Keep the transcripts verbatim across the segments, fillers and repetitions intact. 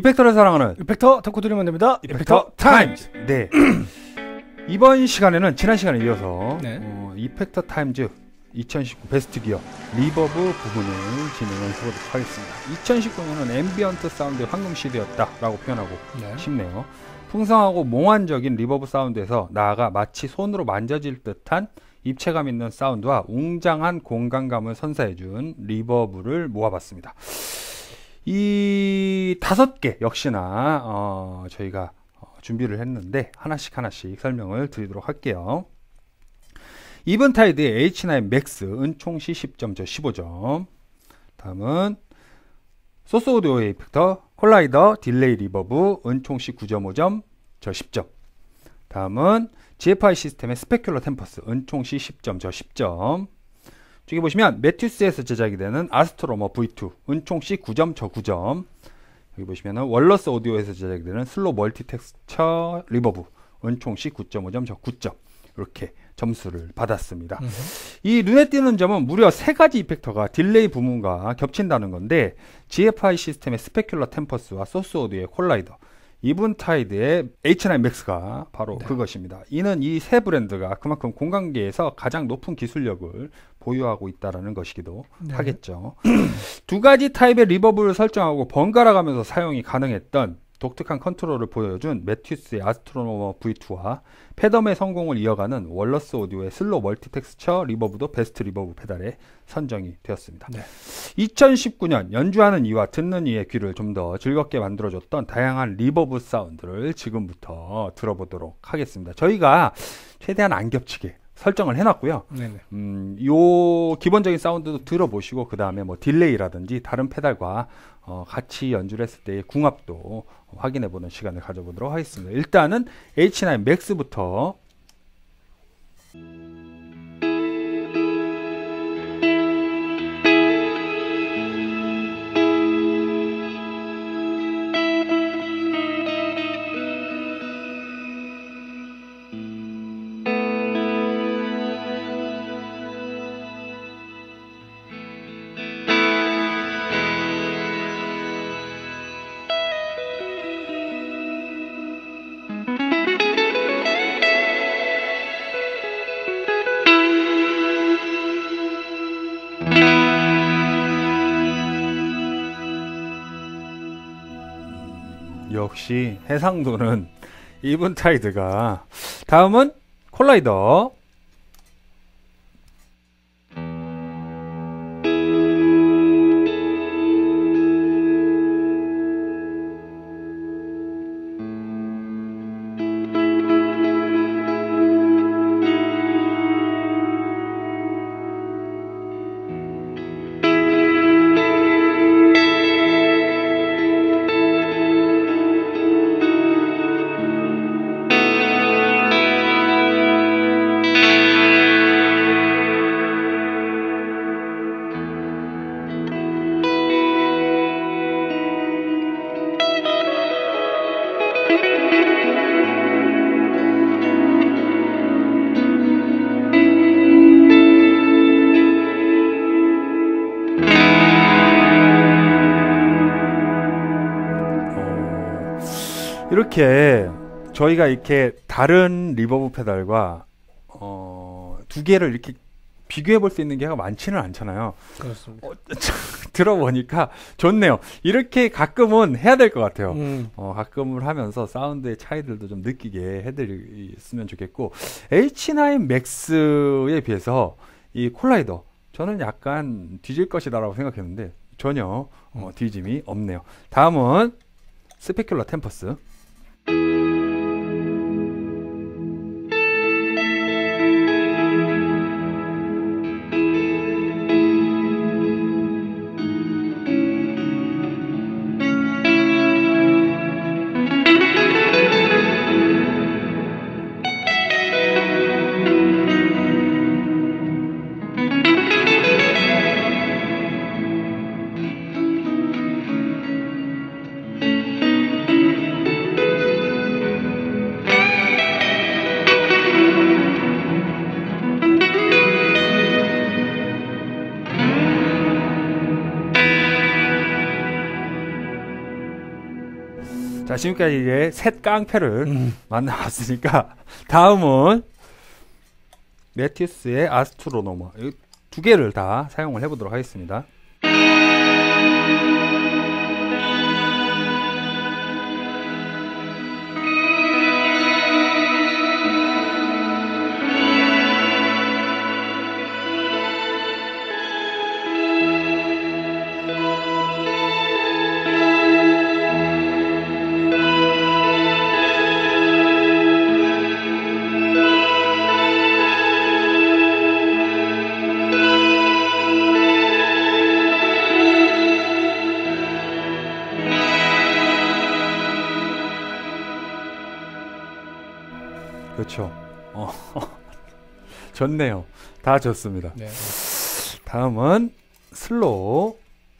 이펙터를 사랑하는 이펙터 덕후 드리면 됩니다. 이펙터, 이펙터 타임즈. 네. 이번 시간에는 지난 시간에 이어서 네. 어, 이펙터 타임즈 이천십구 베스트 기어 리버브 부분을 진행을 해보도록 하겠습니다. 이천십구 년은 앰비언트 사운드의 황금 시대였다라고 표현하고 네. 싶네요. 풍성하고 몽환적인 리버브 사운드에서 나아가 마치 손으로 만져질 듯한 입체감 있는 사운드와 웅장한 공간감을 선사해준 리버브를 모아봤습니다. 이 다섯 개 역시나 어, 저희가 어, 준비를 했는데 하나씩 하나씩 설명을 드리도록 할게요. 이븐타이드의 에이치 나인 맥스 은총시 십 점 저 십오 점. 다음은 소스 오디오의 이펙터 콜라이더 딜레이 리버브 은총시 구 점 오 점 저 십 점. 다음은 지에프아이 시스템의 스페큘러 템퍼스 은총시 십 점 저 십 점. 저기 보시면 매튜스에서 제작이 되는 아스트로머 브이 투 은총시 구 점 저 구 점. 여기 보시면은 월러스 오디오에서 제작이 되는 슬로 멀티 텍스처 리버브 은총시 구 점 오 점 저 구 점. 이렇게 점수를 받았습니다. 음흠. 이 눈에 띄는 점은 무려 세 가지 이펙터가 딜레이 부문과 겹친다는 건데 지에프아이 시스템의 스페큘러 템퍼스와 소스 오디오의 콜라이더, 이븐타이드의 에이치 나인 맥스가 바로 네. 그것입니다. 이는 이 세 브랜드가 그만큼 공간계에서 가장 높은 기술력을 보유하고 있다는 것이기도 네. 하겠죠. 두 가지 타입의 리버브를 설정하고 번갈아 가면서 사용이 가능했던 독특한 컨트롤을 보여준 매튜스의 아스트로노머 브이 투와 패덤의 성공을 이어가는 월러스 오디오의 슬로 멀티 텍스처 리버브도 베스트 리버브 페달에 선정이 되었습니다. 네. 이천십구 년 연주하는 이와 듣는 이의 귀를 좀 더 즐겁게 만들어줬던 다양한 리버브 사운드를 지금부터 들어보도록 하겠습니다. 저희가 최대한 안 겹치게 설정을 해놨고요. 네네. 음, 요 기본적인 사운드도 들어보시고 그 다음에 뭐 딜레이라든지 다른 페달과 어, 같이 연주를 했을 때의 궁합도 확인해보는 시간을 가져보도록 하겠습니다. 일단은 에이치 나인 맥스부터 역시 해상도는 이븐타이드가. 다음은 콜라이더. 이렇게 저희가 이렇게 다른 리버브 페달과 어, 두 개를 이렇게 비교해 볼 수 있는 게가 많지는 않잖아요. 그렇습니다. 어, 들어보니까 좋네요. 이렇게 가끔은 해야 될 것 같아요. 음. 어, 가끔을 하면서 사운드의 차이들도 좀 느끼게 해드렸으면 좋겠고, 에이치 나인 맥스에 비해서 이 콜라이더 저는 약간 뒤질 것이다라고 생각했는데 전혀 어, 뒤짐이 없네요. 다음은 스페큘러 템퍼스. 자, 지금까지 이제 셋 깡패를 음. 만나봤으니까 다음은 메티우스의 아스트로노머 이 두 개를 다 사용을 해보도록 하겠습니다. 그렇죠. 어, 좋네요. 다 좋습니다. 네. 다음은 슬로우.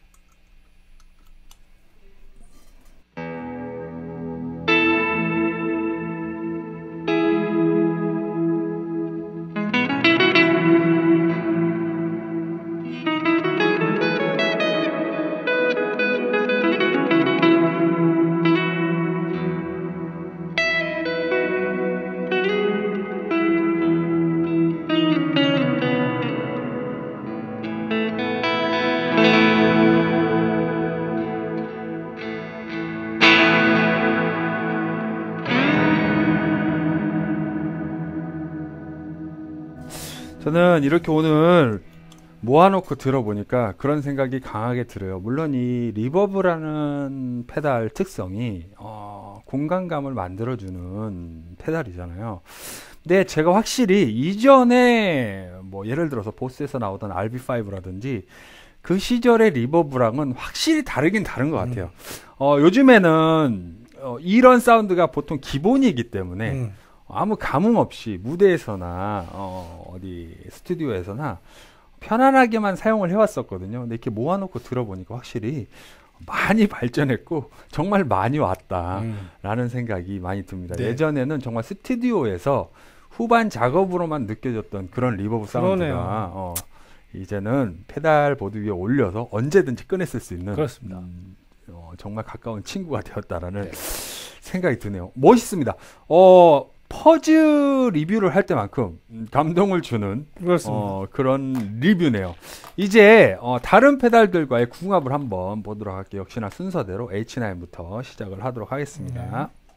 저는 이렇게 오늘 모아놓고 들어보니까 그런 생각이 강하게 들어요. 물론 이 리버브라는 페달 특성이 어, 공간감을 만들어주는 페달이잖아요. 근데 제가 확실히 이전에 뭐 예를 들어서 보스에서 나오던 알비 파이브라든지 그 시절의 리버브랑은 확실히 다르긴 다른 것 같아요. 음. 어, 요즘에는 어, 이런 사운드가 보통 기본이기 때문에 음. 아무 감흥 없이 무대에서나 어, 어디 스튜디오에서나 편안하게만 사용을 해왔었거든요. 근데 이렇게 모아놓고 들어보니까 확실히 많이 발전했고 정말 많이 왔다라는 음. 생각이 많이 듭니다. 네. 예전에는 정말 스튜디오에서 후반 작업으로만 느껴졌던 그런 리버브 사운드가 어, 이제는 페달 보드 위에 올려서 언제든지 꺼냈을 수 있는 그렇습니다. 음, 어, 정말 가까운 친구가 되었다라는 네. 생각이 드네요. 멋있습니다. 어, 퍼즈 리뷰를 할 때만큼 감동을 주는 어, 그런 리뷰네요. 이제 어, 다른 페달들과의 궁합을 한번 보도록 할게요. 역시나 순서대로 에이치 나인부터 시작을 하도록 하겠습니다. 네.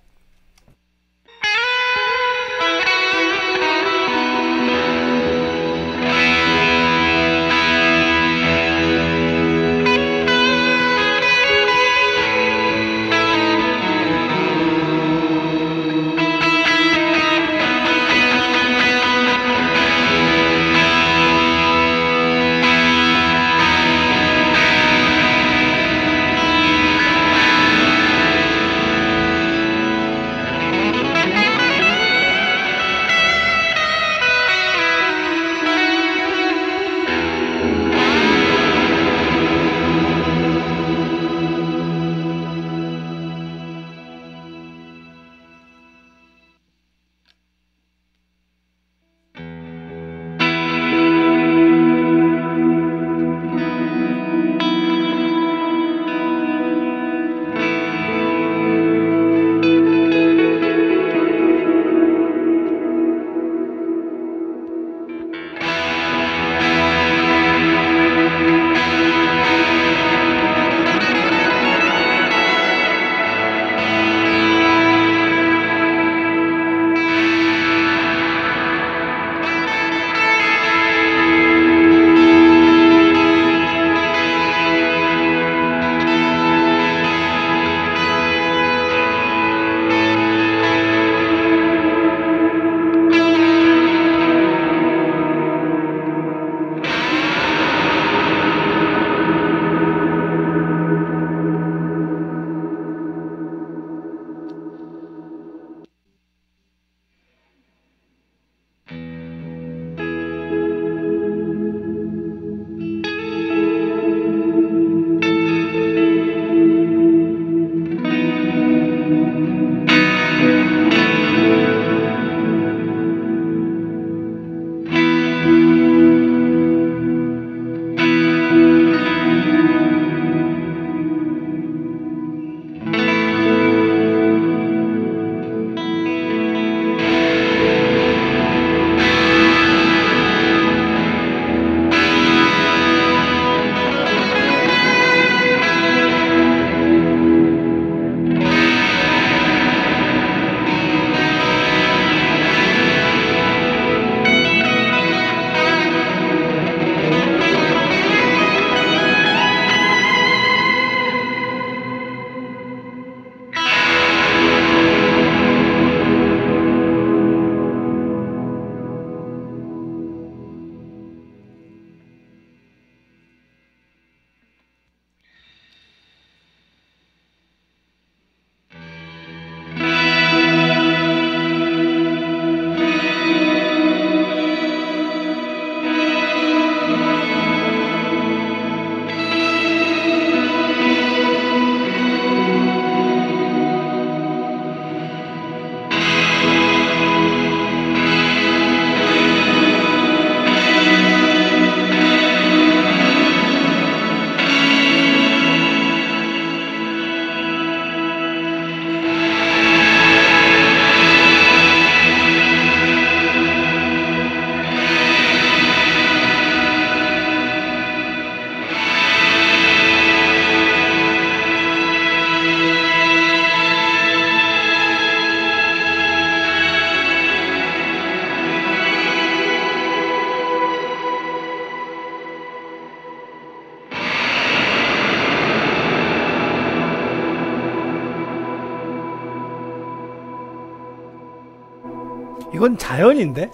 이건 자연인데?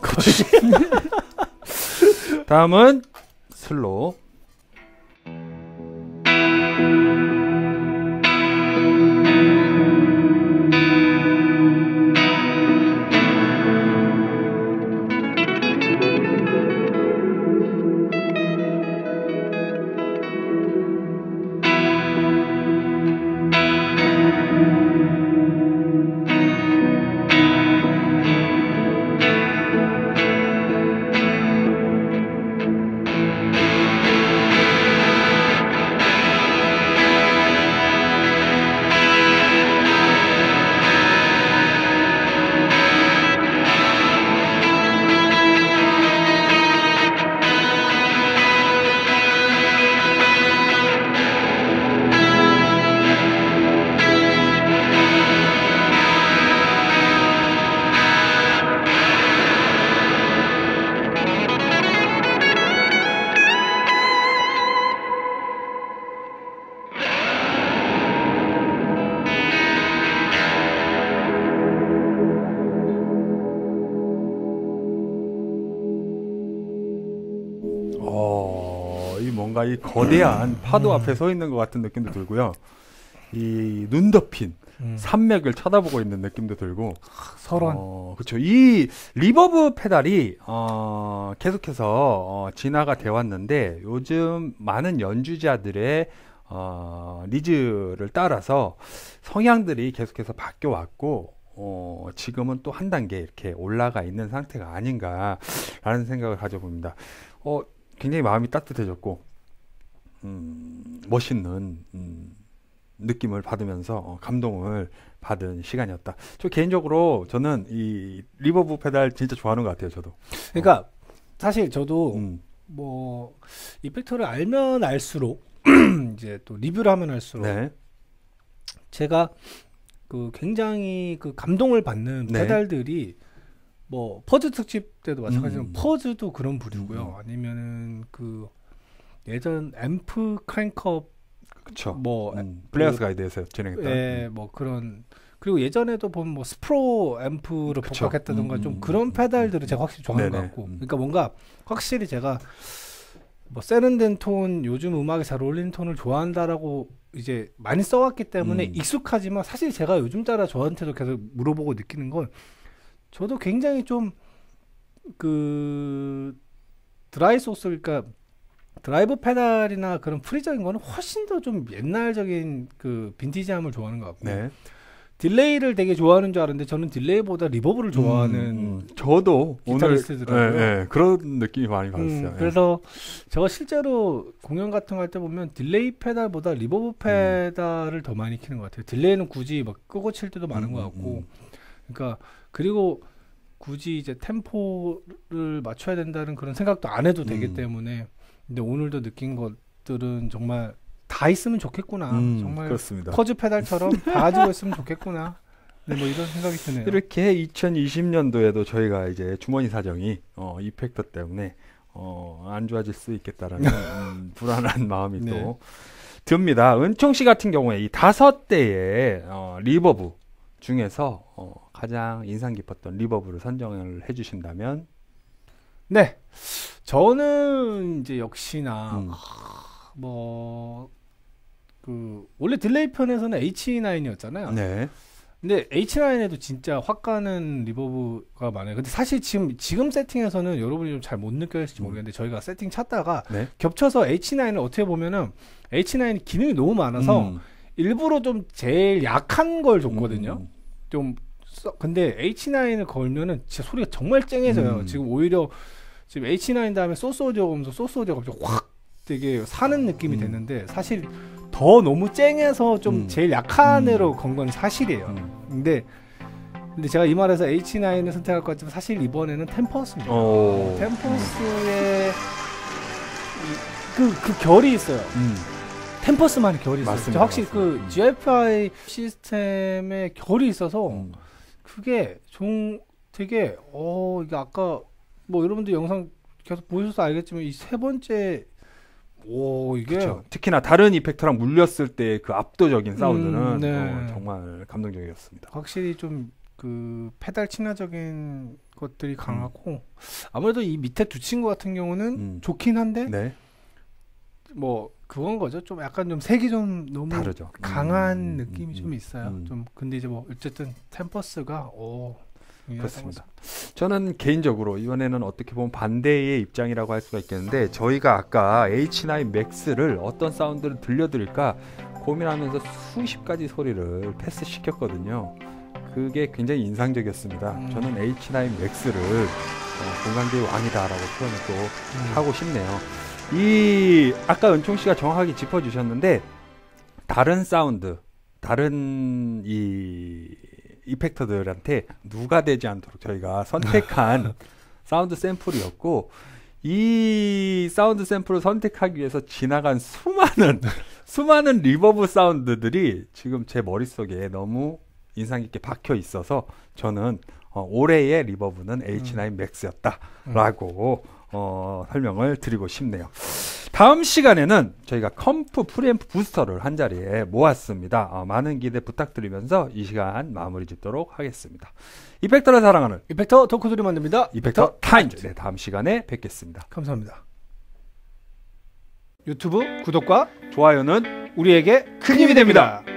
다음은 슬로우. 어, 이 뭔가 이 거대한 파도 앞에 서 있는 것 같은 느낌도 들고요. 이 눈 덮인 음. 산맥을 쳐다보고 있는 느낌도 들고. 설원. 어, 그렇죠. 이 리버브 페달이 어, 계속해서 어, 진화가 되어 왔는데 요즘 많은 연주자들의 어, 니즈를 따라서 성향들이 계속해서 바뀌어 왔고 어, 지금은 또 한 단계 이렇게 올라가 있는 상태가 아닌가라는 생각을 가져봅니다. 어, 굉장히 마음이 따뜻해졌고 음, 멋있는 음, 느낌을 받으면서 어, 감동을 받은 시간이었다. 저 개인적으로 저는 이 리버브 페달 진짜 좋아하는 것 같아요. 저도. 그러니까 어. 사실 저도 음. 뭐 이펙터를 알면 알수록 이제 또 리뷰를 하면 할수록 네. 제가 그 굉장히 그 감동을 받는 네. 페달들이 뭐 퍼즈 특집 때도 마찬가지로 음. 퍼즈도 그런 부류고요. 음. 아니면은 그 예전 앰프 크랭크업 그렇죠. 뭐 음. 플레이어스 가이드에서 진행했던. 예, 뭐 그런 그리고 예전에도 보면 뭐 스프로 앰프로 그쵸. 복각했다던가 음, 좀 음, 그런 음, 페달들을 음, 제가 확실히 좋아하는 네네. 것 같고, 음. 그러니까 뭔가 확실히 제가 뭐 세련된 톤, 요즘 음악에 잘 어울리는 톤을 좋아한다라고 이제 많이 써왔기 때문에 음. 익숙하지만 사실 제가 요즘 따라 저한테도 계속 물어보고 느끼는 건 저도 굉장히 좀 그 드라이 소스, 그러니까 드라이브 페달이나 그런 프리적인 거는 훨씬 더 좀 옛날적인 그 빈티지함을 좋아하는 것 같고, 네. 딜레이를 되게 좋아하는 줄 알았는데 저는 딜레이보다 리버브를 좋아하는 음, 음. 저도 기타리스트더라고요. 오늘 예, 예, 그런 느낌이 많이 받았어요. 음, 예. 그래서 제가 실제로 공연 같은 거 할 때 보면 딜레이 페달보다 리버브 페달을 더 많이 키는 것 같아요. 딜레이는 굳이 막 끄고 칠 때도 많은 음, 것 같고, 음. 그러니까 그리고 굳이 이제 템포를 맞춰야 된다는 그런 생각도 안 해도 되기 음. 때문에. 근데 오늘도 느낀 것들은 정말 다 있으면 좋겠구나. 음, 정말 그렇습니다. 퍼즈 페달처럼 다 가지고 있으면 좋겠구나. 네, 뭐 이런 생각이 드네요. 이렇게 이천이십 년도에도 저희가 이제 주머니 사정이 어, 이펙터 때문에 어, 안 좋아질 수 있겠다라는 음, 불안한 마음이 네. 또 듭니다. 은총 씨 같은 경우에 이 다섯 대의 어, 리버브 중에서 어, 가장 인상 깊었던 리버브를 선정을 해주신다면? 네, 저는 이제 역시나 음. 뭐 그 원래 딜레이 편에서는 에이치 나인이었잖아요. 네. 근데 에이치 나인에도 진짜 확 가는 리버브가 많아요. 근데 사실 지금 지금 세팅에서는 여러분이 좀 잘 못 느꼈을지 모르겠는데 저희가 세팅 찾다가 네. 겹쳐서 에이치 나인을 어떻게 보면은 에이치 나인이 기능이 너무 많아서 음. 일부러 좀 제일 약한 걸 줬거든요. 음. 좀 써- 근데 에이치 나인을 걸면은 진짜 소리가 정말 쨍해져요. 음. 지금 오히려 지금 에이치 나인 다음에 소스 오디오가 오면서 소스 오디오가 갑자기 확 되게 사는 느낌이 음. 됐는데 사실 더 너무 쨍해서 좀 음. 제일 약한 음. 애로 건 건 사실이에요. 음. 근데 근데 제가 이 말에서 에이치 나인을 선택할 것 같지만 사실 이번에는 템퍼스입니다. 오. 템퍼스의 그, 그 결이 있어요. 음. 템퍼스만의 결이 있어요. 맞습니다, 확실히 맞습니다. 그 지에프아이 시스템의 결이 있어서 음. 그게 좀 되게 어 이게 아까 뭐 여러분들 영상 계속 보셔서 알겠지만 이 세 번째 오 이게 그쵸. 특히나 다른 이펙터랑 물렸을 때 그 압도적인 사운드는 음, 네. 어, 정말 감동적이었습니다. 확실히 좀 그 페달 친화적인 것들이 강하고 음. 아무래도 이 밑에 두 친구 같은 경우는 음. 좋긴 한데 네. 뭐 그건 거죠. 좀 약간 좀 색이 좀 너무 다르죠. 강한 음, 느낌이 음, 좀 있어요. 음. 좀 근데 이제 뭐 어쨌든 템퍼스가 오 그렇습니다. 저는 개인적으로 이번에는 어떻게 보면 반대의 입장이라고 할 수가 있겠는데 저희가 아까 에이치 나인 맥스를 어떤 사운드를 들려드릴까 고민하면서 수십 가지 소리를 패스시켰거든요. 그게 굉장히 인상적이었습니다. 음. 저는 에이치 나인 맥스를 어, 공간계의 왕이다라고 표현을 또 음. 하고 싶네요. 이 아까 은총 씨가 정확하게 짚어주셨는데 다른 사운드, 다른 이 이펙터들한테 누가 되지 않도록 저희가 선택한 사운드 샘플이었고 이 사운드 샘플을 선택하기 위해서 지나간 수많은 수많은 리버브 사운드들이 지금 제 머릿속에 너무 인상 깊게 박혀 있어서 저는 어, 올해의 리버브는 에이치 나인 맥스였다라고 음. 어, 설명을 드리고 싶네요. 다음 시간에는 저희가 컴프 프리앰프 부스터를 한 자리에 모았습니다. 어, 많은 기대 부탁드리면서 이 시간 마무리 짓도록 하겠습니다. 이펙터를 사랑하는 이펙터 덕후들이 만듭니다. 이펙터 타임즈. 네, 다음 시간에 뵙겠습니다. 감사합니다. 유튜브 구독과 좋아요는 우리에게 큰 힘이 됩니다.